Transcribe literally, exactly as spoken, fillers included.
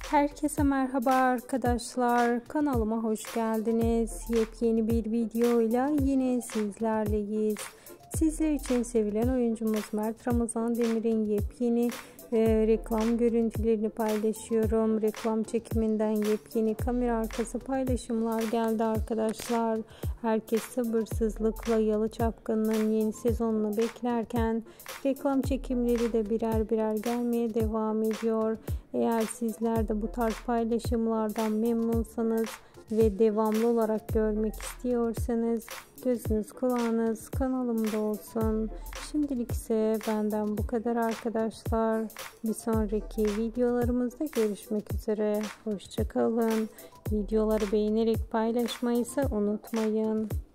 Herkese merhaba arkadaşlar, kanalıma hoş geldiniz. Yepyeni bir videoyla yine sizlerleyiz. Sizler için sevilen oyuncumuz Mert Ramazan Demir'in yepyeni e, reklam görüntülerini paylaşıyorum. Reklam çekiminden yepyeni kamera arkası paylaşımlar geldi arkadaşlar. Herkes sabırsızlıkla Yalı Çapkını'nın yeni sezonunu beklerken reklam çekimleri de birer birer gelmeye devam ediyor. Eğer sizler de bu tarz paylaşımlardan memnunsanız ve devamlı olarak görmek istiyorsanız gözünüz kulağınız kanalımda olsun. Şimdilik ise benden bu kadar arkadaşlar. Bir sonraki videolarımızda görüşmek üzere. Hoşça kalın. Videoları beğenerek paylaşmayı ise unutmayın.